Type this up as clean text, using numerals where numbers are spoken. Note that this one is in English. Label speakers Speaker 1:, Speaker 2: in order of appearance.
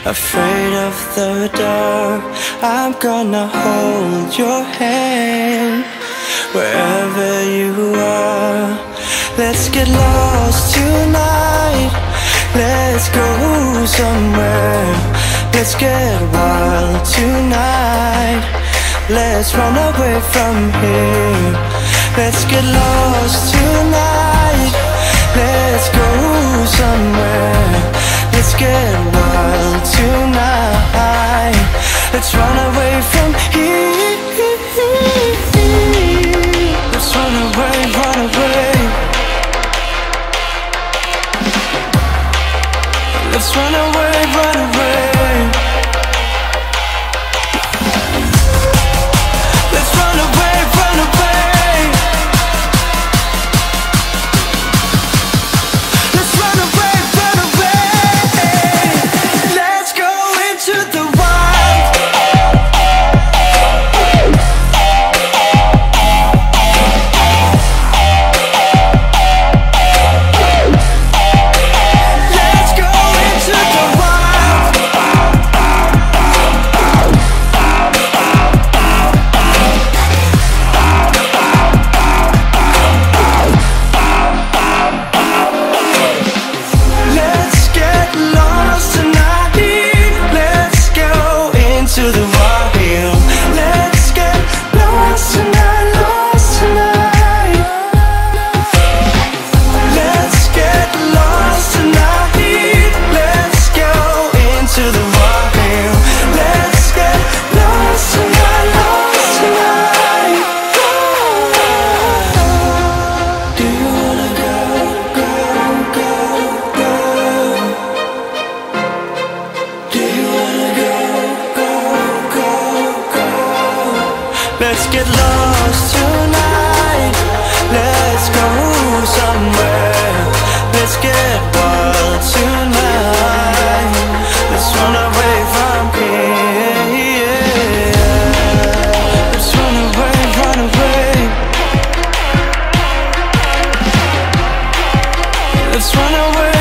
Speaker 1: afraid of the dark. I'm gonna hold your hand wherever you are. Let's get lost tonight. Let's go somewhere. Let's get wild tonight. Let's run away from here. Let's get lost tonight. Let's go somewhere. Let's get wild tonight. Let's run away from here. Let's run away, run away. Let's run away, run away. Let's run away, run away. Let's run away, run away. Let's go into the wild. Let's go into the wild. Let's get lost tonight. Let's go into the wild. Let's get lost tonight, lost tonight. Let's get lost tonight. Let's go into the wild. Let's get lost tonight, lost tonight. Do you wanna go, go, go, go? Do you wanna go, go, go, go? Let's get lost tonight. Let's go somewhere. Let's get wild tonight. Let's run away from here. Let's run away, run away. Let's run away.